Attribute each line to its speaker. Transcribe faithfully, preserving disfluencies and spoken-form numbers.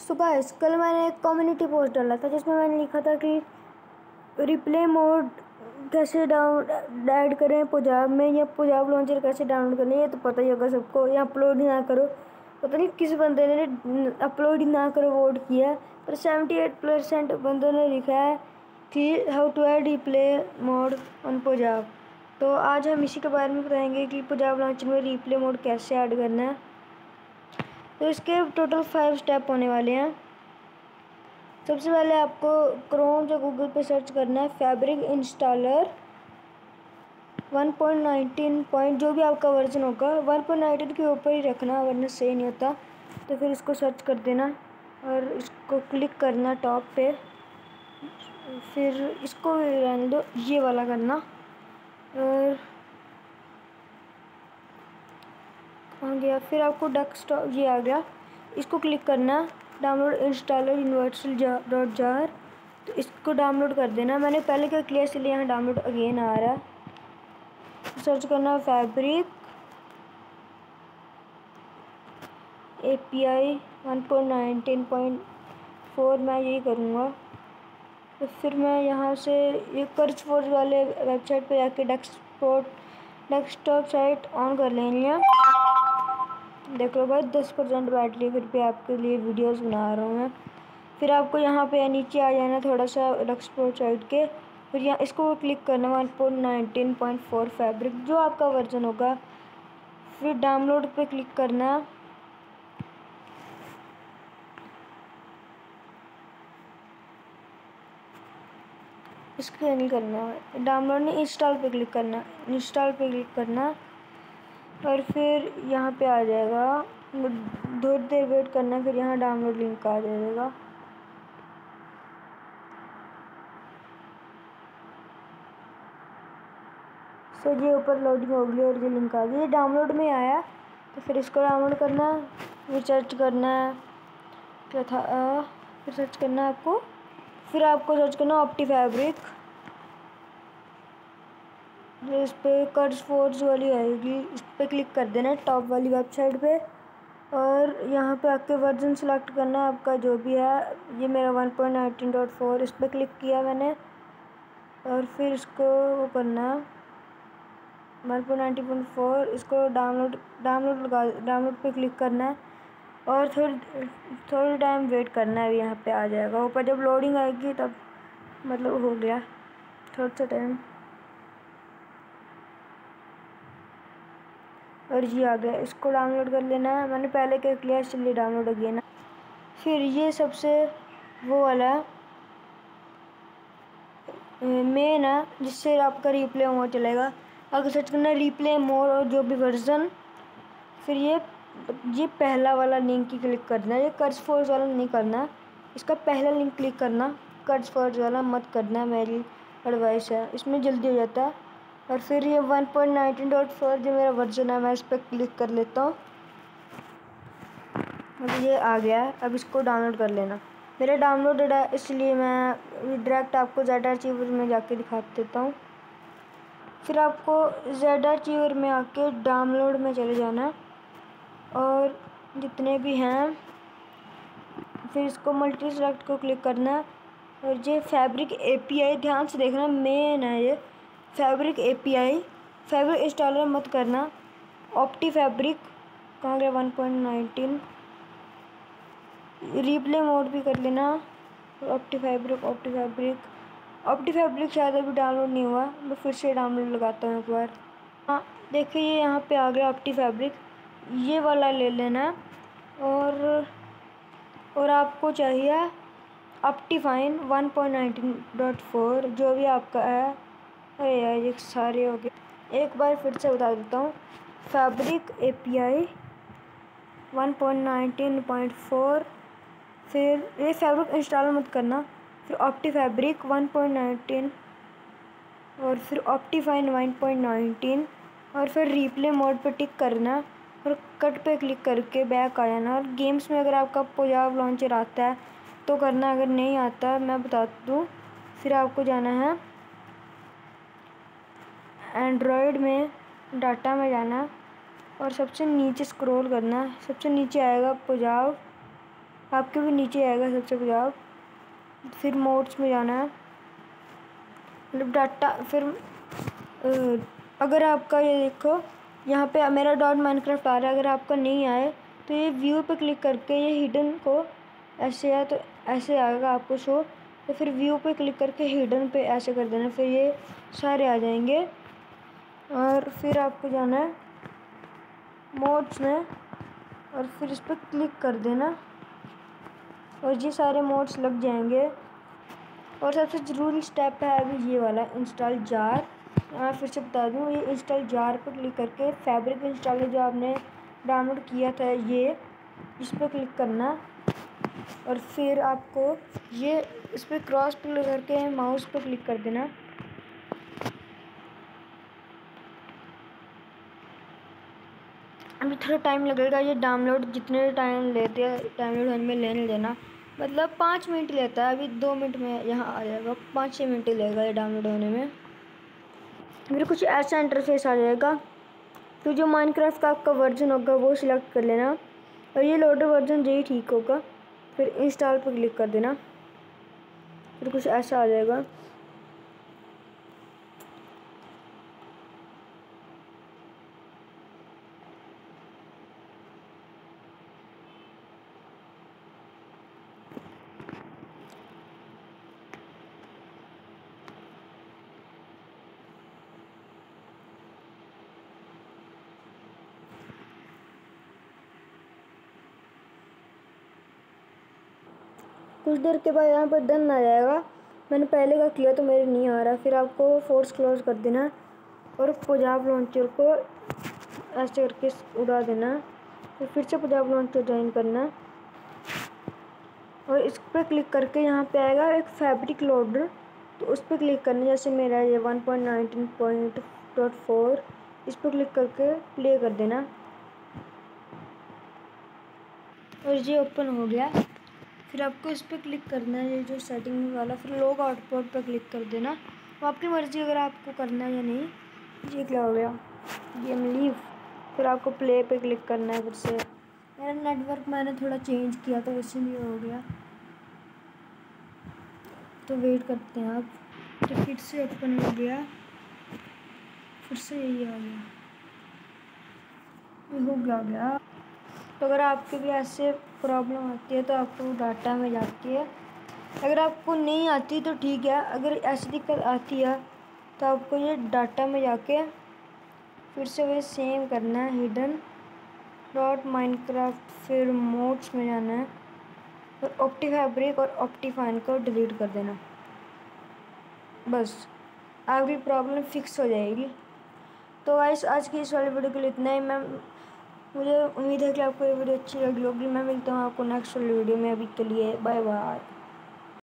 Speaker 1: So guys, कल मैंने एक कम्युनिटी पोस्ट डाला था जिसमें मैंने लिखा था कि रिप्ले मोड कैसे डाउन ऐड करें पंजाब में, या पंजाब लॉन्चर कैसे डाउनलोड करें। ये तो पता ही होगा सबको। या अपलोड ही ना करो, पता नहीं किस बंदे ने अपलोड ही ना करो वोट किया है, पर सेवेंटी एट परसेंट बंदों ने लिखा है कि how to add replay mode on Pojav. तो आज हम इसी के बारे में बताएंगे कि पंजाब लॉन्चर में रिप्ले मोड कैसे ऐड करना है। तो इसके टोटल फाइव स्टेप होने वाले हैं। सबसे पहले आपको क्रोम या गूगल पे सर्च करना है fabric installer one point nineteen point जो भी आपका वर्जन होगा वन पॉइंट नाइनटीन के ऊपर ही रखना, वरना सही नहीं होता। तो फिर इसको सर्च कर देना और इसको क्लिक करना टॉप पे। फिर इसको रहने दो, ये वाला करना। और आ गया, फिर आपको डेस्कटॉप ये आ गया, इसको क्लिक करना download installer universal dot jar. तो इसको डाउनलोड कर देना। मैंने पहले क्या किया इसलिए यहाँ डाउनलोड अगेन आ रहा है। सर्च करना fabric A P I one point nineteen point four, मैं यही करूँगा। तो फिर मैं यहाँ से ये कर्ज फोर्स वाले वेबसाइट पे जाके डेस्कटॉप डेस्कटॉप साइट ऑन कर लेंगे। देख लो भाई, दस परसेंट बैटरी फिर भी आपके लिए वीडियोस बना रहा हूँ मैं। फिर आपको यहाँ पे नीचे आ जाना थोड़ा सा डेस्कटॉप साइट के। फिर यहाँ इसको क्लिक करना one point nineteen point four fabric जो आपका वर्जन होगा। फिर डाउनलोड पे क्लिक करना। इसको नहीं करना, डाउनलोड नहीं, इंस्टॉल पे क्लिक करना। इंस्टॉल पे क्लिक करना और फिर यहाँ पे आ जाएगा। थोड़ी देर वेट करना, फिर यहाँ डाउनलोड लिंक आ जाएगा। सो ये ऊपर लोडिंग हो गई और ये लिंक आ गई, ये डाउनलोड में आया। तो फिर इसको डाउनलोड करना, फिर सर्च करना क्या था, आ, फिर सर्च करना आपको फिर आपको सर्च करना ऑप्टी फैब्रिक। इस पर कर्ज फोर्स वाली आएगी, इस पर क्लिक कर देना टॉप वाली वेबसाइट पे। और यहाँ पे आके वर्जन सेलेक्ट करना आपका जो भी है। ये मेरा one point nineteen dot four, इस पर क्लिक किया मैंने। और फिर इसको वो करना one point nineteen point four, इसको डाउनलोड डाउनलोड लगा डाउनलोड पे क्लिक करना है और थोड़ी थोड़ी टाइम वेट करना है। यहाँ पे आ जाएगा ऊपर, जब लोडिंग आएगी तब मतलब हो गया थोड़ा सा टाइम। और ये आ गया, इसको डाउनलोड कर लेना है। मैंने पहले क्या किया इसलिए डाउनलोड हो गया ना। फिर ये सबसे वो वाला मेन है जिससे आपका रिप्ले मोड चलेगा। अगर सर्च करना रिप्ले मोड और जो भी वर्जन, फिर ये ये पहला वाला लिंक ही क्लिक करना है। ये कर्ज फोर्स वाला नहीं करना, इसका पहला लिंक क्लिक करना। कर्ज फोर्स वाला मत करना, मेरी एडवाइस है, इसमें जल्दी हो जाता है। और फिर ये one point nineteen dot four जो मेरा वर्जन है, मैं इस पर क्लिक कर लेता हूँ। अब ये आ गया है, अब इसको डाउनलोड कर लेना। मेरा डाउनलोडेड है इसलिए मैं डायरेक्ट आपको ज़ेड अचीवर में जाके दिखा देता हूँ। फिर आपको ज़ेड अचीवर में आके डाउनलोड में चले जाना और जितने भी हैं फिर इसको मल्टी सेलेक्ट को क्लिक करना। और ये फैब्रिक एपीआई ध्यान से देखना, मेन है ये फैब्रिक एपीआई। फैब्रिक इंस्टॉलर मत करना। ऑप्टी फैब्रिक कहाँ गया, one point nineteen replay mode भी कर लेना। OptiFabric OptiFabric OptiFabric शायद अभी डाउनलोड नहीं हुआ, मैं फिर से डाउनलोड लगाता हूँ एक बार। हाँ देखिए, ये यहाँ पे आ गया ऑप्टी फैब्रिक, ये वाला ले लेना। और और आपको चाहिए OptiFine one point nineteen dot four जो भी आपका है। अरे यार ये सारे हो गए, एक बार फिर से बता देता हूँ। Fabric API one point nineteen point four, फिर ये फैब्रिक इंस्टॉल मत करना। फिर OptiFabric one point nineteen और फिर ऑप्टिफाइन वन पॉइंट नाइनटीन और फिर रिप्ले मोड पे टिक करना और कट पे क्लिक करके बैक आ जाना। और गेम्स में अगर आपका पंजाब लॉन्चर आता है तो करना, अगर नहीं आता मैं बता दूँ। फिर आपको जाना है एंड्रॉयड में, डाटा में जाना और सबसे नीचे स्क्रॉल करना। सबसे नीचे आएगा पंजाब आपके भी नीचे आएगा सबसे पहले। फिर मोड्स में जाना है, मतलब डाटा। फिर अगर आपका ये देखो यहाँ पे मेरा डॉट माइनक्राफ्ट आ रहा है, अगर आपका नहीं आए तो ये व्यू पे क्लिक करके ये हिडन को ऐसे है तो ऐसे आएगा आपको शो। तो फिर व्यू पे क्लिक करके हिडन पे ऐसे कर देना, फिर ये सारे आ जाएंगे। और फिर आपको जाना है मोड्स में और फिर इस पर क्लिक कर देना और ये सारे मोड्स लग जाएंगे। और सबसे ज़रूरी स्टेप है अभी ये वाला, इंस्टॉल जार। मैं फिर से बता दूँ, ये इंस्टॉल जार पर क्लिक करके फैब्रिक इंस्टॉलर जो आपने डाउनलोड किया था ये इस पर क्लिक करना। और फिर आपको ये इस पर क्रॉस क्लिक करके माउस पर क्लिक कर देना। अभी थोड़ा टाइम लगेगा, ये डाउनलोड जितने टाइम लेते हैं डाउनलोड होने में लेने देना, मतलब पाँच मिनट लेता है। अभी दो मिनट में यहाँ आ जाएगा, पाँच छः मिनट ही लगेगा ये डाउनलोड होने में। फिर कुछ ऐसा इंटरफेस आ जाएगा। तो जो माइनक्राफ्ट का आपका वर्जन होगा वो सिलेक्ट कर लेना और ये लोडर वर्जन यही ठीक होगा। फिर इंस्टॉल पर क्लिक कर देना, फिर कुछ ऐसा आ जाएगा। कुछ देर के बाद यहाँ पर डन आ जाएगा। मैंने पहले का किया तो मेरे नहीं आ रहा। फिर आपको फोर्स क्लोज कर देना और पंजाब लॉन्चर को ऐसे करके उड़ा देना। फिर फिर से पंजाब लॉन्चर ज्वाइन करना और इस पर क्लिक करके यहाँ पे आएगा एक फैब्रिक लोडर, तो उस पर क्लिक करना। जैसे मेरा ये one point nineteen point dot four, इस पर क्लिक करके प्ले कर देना और ये ओपन हो गया। फिर आपको इस पर क्लिक करना है, ये जो सेटिंग वाला, फिर लोग आउटपुट पर क्लिक कर देना। तो आपकी मर्ज़ी अगर आपको करना है या नहीं। ये क्या हो गया, गेम लीव। फिर आपको प्ले पे क्लिक करना है। फिर से मेरा नेटवर्क मैंने थोड़ा चेंज किया तो इसीलिए हो गया, तो वेट करते हैं आप। तो फिर से ओपन हो गया, फिर से यही आ गया, ये हो गया गया। तो अगर आपके भी ऐसे प्रॉब्लम आती है तो आपको डाटा में जाती है। अगर आपको नहीं आती तो ठीक है, अगर ऐसी दिक्कत आती है तो आपको ये डाटा में जाके फिर से वही सेम करना है, हिडन डॉट माइनक्राफ्ट, फिर मोड्स में जाना है और ऑप्टीफैब्रिक और ऑप्टीफाइन को डिलीट कर देना। बस आपकी प्रॉब्लम फिक्स हो जाएगी। तो गाइस आज की इस वाली वीडियो के लिए इतना ही। मैं मुझे उम्मीद है कि आपको ये वीडियो अच्छी लगी होगी। मैं मिलता हूँ आपको नेक्स्ट वाली वीडियो में। अभी के लिए बाय बाय।